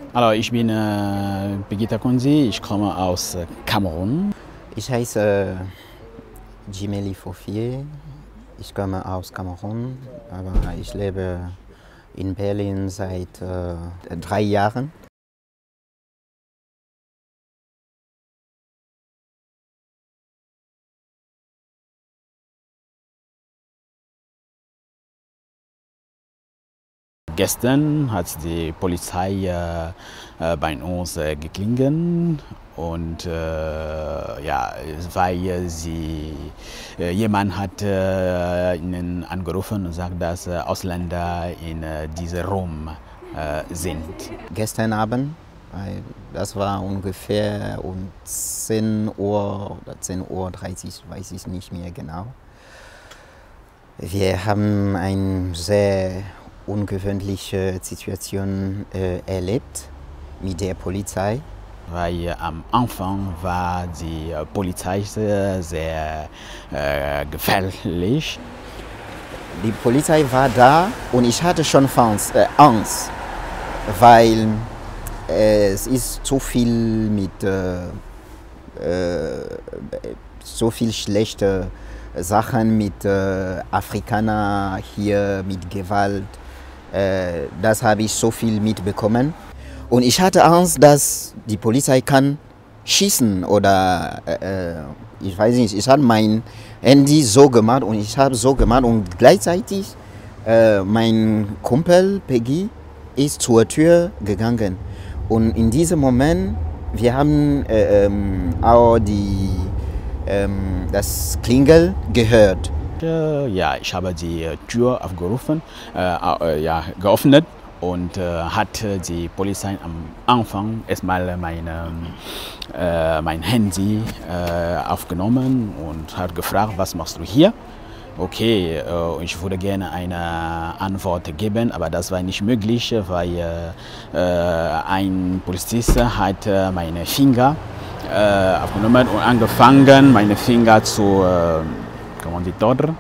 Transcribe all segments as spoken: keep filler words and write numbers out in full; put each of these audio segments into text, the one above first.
Also ich bin äh, Begita Konzi, ich komme aus äh, Kamerun. Ich heiße äh, Jimeli Fofier, ich komme aus Kamerun, aber ich lebe in Berlin seit äh, drei Jahren. Gestern hat die Polizei äh, äh, bei uns äh, geklingelt und äh, ja, weil sie, äh, jemand hat äh, ihnen angerufen und sagt, dass äh, Ausländer in äh, diesem Raum äh, sind. Gestern Abend, das war ungefähr um zehn Uhr oder zehn Uhr dreißig, weiß ich nicht mehr genau. Wir haben eine sehr ungewöhnliche Situation äh, erlebt mit der Polizei. Weil am Anfang war die Polizei sehr, sehr äh, gefährlich. Die Polizei war da und ich hatte schon äh, Angst, weil äh, es ist so viel mit äh, äh, so viel schlechte Sachen mit äh, Afrikanern hier, mit Gewalt. Äh, das habe ich so viel mitbekommen. Und ich hatte Angst, dass die Polizei kann schießen oder äh, ich weiß nicht, ich habe mein Handy so gemacht und ich habe so gemacht und gleichzeitig äh, mein Kumpel Peggy ist zur Tür gegangen. Und in diesem Moment, wir haben äh, ähm, auch die, ähm, das Klingel gehört. Ja, ich habe die Tür aufgerufen, äh, ja, geöffnet. Und äh, hat die Polizei am Anfang erstmal meine, äh, mein Handy äh, aufgenommen und hat gefragt, was machst du hier? Okay, äh, ich würde gerne eine Antwort geben, aber das war nicht möglich, weil äh, ein Polizist hat meine Finger äh, aufgenommen und angefangen, meine Finger zu äh, Kommanditore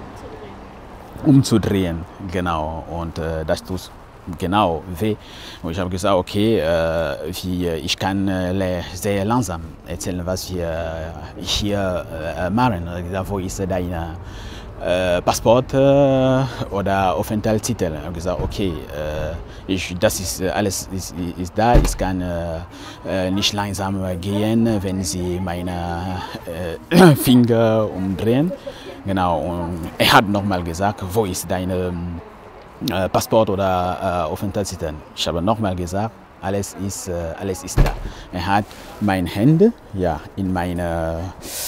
umzudrehen. Genau, und äh, das tut genau weh. Und ich habe gesagt, okay, äh, wie, ich kann äh, sehr langsam erzählen, was wir hier äh, machen. Wo ist dein äh, Passport äh, oder Aufenthaltstitel? Ich habe gesagt, okay, äh, ich, das ist alles ist, ist da. Ich kann äh, nicht langsam gehen, wenn Sie meine äh, Finger umdrehen. Genau. Und er hat nochmal gesagt, wo ist deine Äh, Passport oder äh, Aufenthaltstitel. Ich habe nochmal gesagt, alles ist, äh, alles ist da. Er hat meine Hände ja, in meine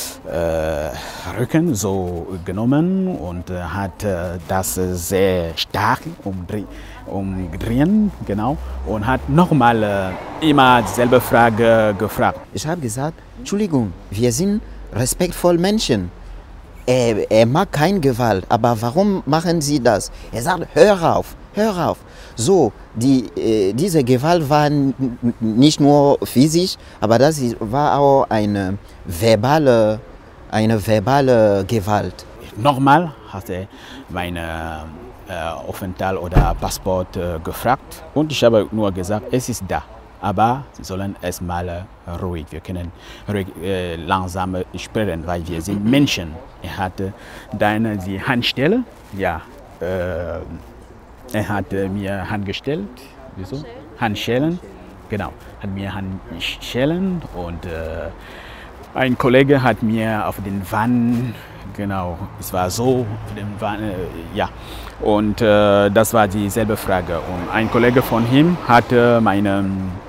äh, Rücken so genommen und äh, hat äh, das sehr stark umdrehen, umdrehen genau, und hat nochmal äh, immer dieselbe Frage gefragt. Ich habe gesagt, Entschuldigung, wir sind respektvolle Menschen. Er, er mag keine Gewalt, aber warum machen Sie das? Er sagt, hör auf, hör auf. So, die, äh, diese Gewalt war nicht nur physisch, aber das war auch eine verbale, eine verbale Gewalt. Nochmal hat er meine äh, Aufenthalt oder Passport äh, gefragt und ich habe nur gesagt, es ist da. Aber sie sollen erstmal ruhig, wir können ruhig, äh, langsam sprechen, weil wir sind Menschen. Er hatte dann die Handstelle, ja, äh, er hat mir Hand gestellt, wieso? Handschellen, genau, hat mir Handschellen und äh, ein Kollege hat mir auf den Wann, genau, es war so, auf den Wann, äh, ja, und äh, das war dieselbe Frage. Und ein Kollege von ihm hatte meine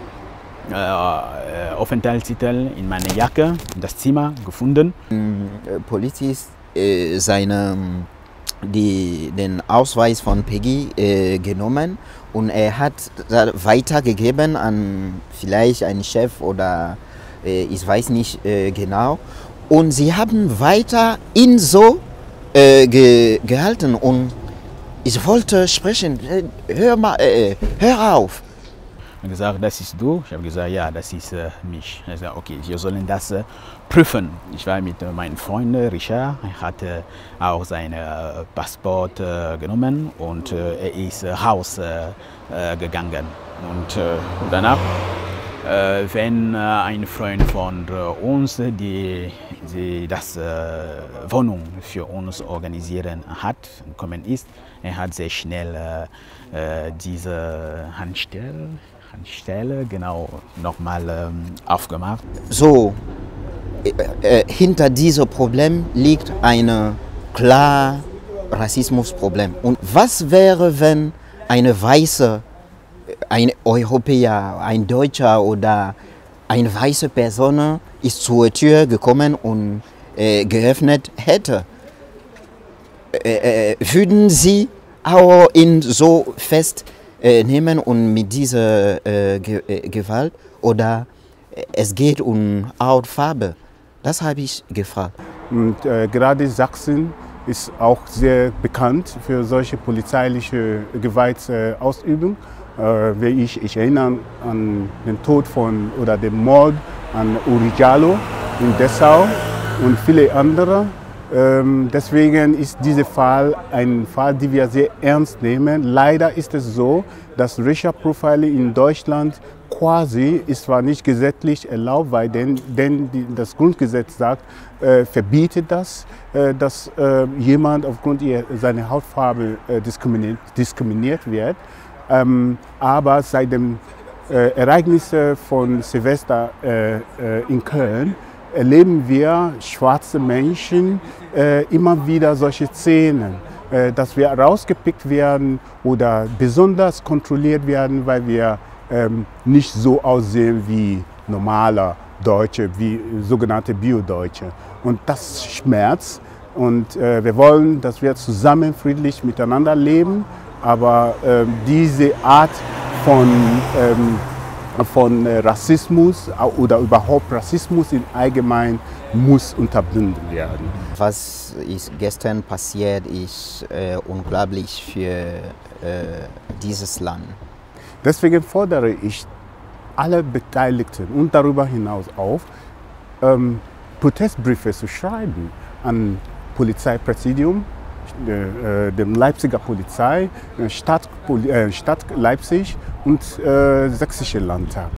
Äh, Aufenthaltstitel in meiner Jacke in das Zimmer gefunden. Polizist äh, seine, die, den Ausweis von Peggy äh, genommen und er hat weitergegeben an vielleicht einen Chef oder äh, ich weiß nicht äh, genau. Und sie haben weiter ihn so äh, ge, gehalten und ich wollte sprechen, hör mal, äh, hör auf. Er hat gesagt, das ist du. Ich habe gesagt, ja, das ist äh, mich. Er hat gesagt, okay, wir sollen das äh, prüfen. Ich war mit äh, meinem Freund Richard. Er hat äh, auch sein äh, Passport äh, genommen und äh, er ist äh, raus äh, gegangen. Und äh, danach Äh, wenn äh, ein Freund von äh, uns, die, die das äh, Wohnung für uns organisieren hat, gekommen ist, er hat sehr schnell äh, äh, diese Handstelle, Handstelle genau nochmal ähm, aufgemacht. So, äh, äh, hinter diesem Problem liegt ein klar Rassismusproblem. Und was wäre, wenn eine weiße, ein Europäer, ein Deutscher oder eine weiße Person ist zur Tür gekommen und äh, geöffnet hätte? Äh, äh, würden Sie auch ihn so festnehmen äh, und mit dieser äh, Ge äh, Gewalt? Oder es geht um Hautfarbe? Das habe ich gefragt. Und äh, gerade Sachsen ist auch sehr bekannt für solche polizeiliche Gewaltausübung. Äh, wie ich, ich erinnere an den Tod von oder den Mord an Uri Jallo in Dessau und viele andere. Ähm, deswegen ist dieser Fall ein Fall, den wir sehr ernst nehmen. Leider ist es so, dass Racial Profiling in Deutschland quasi ist zwar nicht gesetzlich erlaubt, weil denn, denn die, das Grundgesetz sagt, äh, verbietet das, äh, dass äh, jemand aufgrund ihrer, seiner Hautfarbe äh, diskriminiert, diskriminiert wird. Ähm, aber seit dem äh, Ereignis von Silvester äh, äh, in Köln erleben wir schwarze Menschen äh, immer wieder solche Szenen, äh, dass wir rausgepickt werden oder besonders kontrolliert werden, weil wir ähm, nicht so aussehen wie normale Deutsche, wie sogenannte Bio-Deutsche. Und das schmerzt. Und äh, wir wollen, dass wir zusammen friedlich miteinander leben. Aber ähm, diese Art von, ähm, von Rassismus oder überhaupt Rassismus im Allgemeinen muss unterbunden werden. Was ist gestern passiert, ist äh, unglaublich für äh, dieses Land. Deswegen fordere ich alle Beteiligten und darüber hinaus auf, ähm, Protestbriefe zu schreiben an Polizeipräsidium, äh, dem Leipziger Polizei, Stadt, äh, Stadt Leipzig und äh, Sächsische Landtag.